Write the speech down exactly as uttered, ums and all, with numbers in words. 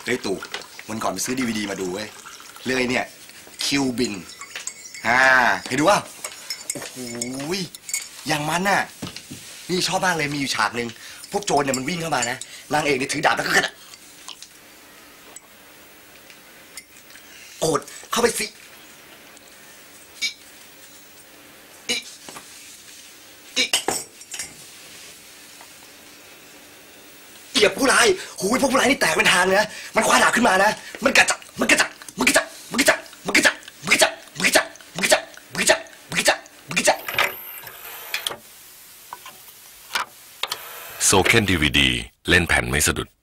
เฮ้ยตู่วันก่อนไปซื้อดีวีดีมาดูเว้ยเรื่องไอ้เนี่ยคิวบินอ่าเห็นดูว่าโอ้โหอย่างมันน่ะนี่ชอบมากเลยมีอยู่ฉากหนึ่งพวกโจรเนี่ยมันวิ่งเข้ามานะนางเอกเนี่ยถือดาบแล้วก็กระโอดเข้าไปสิเกียบผู้ร้ายหูยพวกผู้ร้ายนี่แตกเป็นทางนะมันคว้าดาบขึ้นมานะมันกระจับมันกระจับมันกระจับมันกระจับมันกระจับมันกระจับมันกระจับมันกระจับมันกระจับมันกระจับมันกระจับโซเคนดีวีดีเล่นแผ่นไม่สะดุด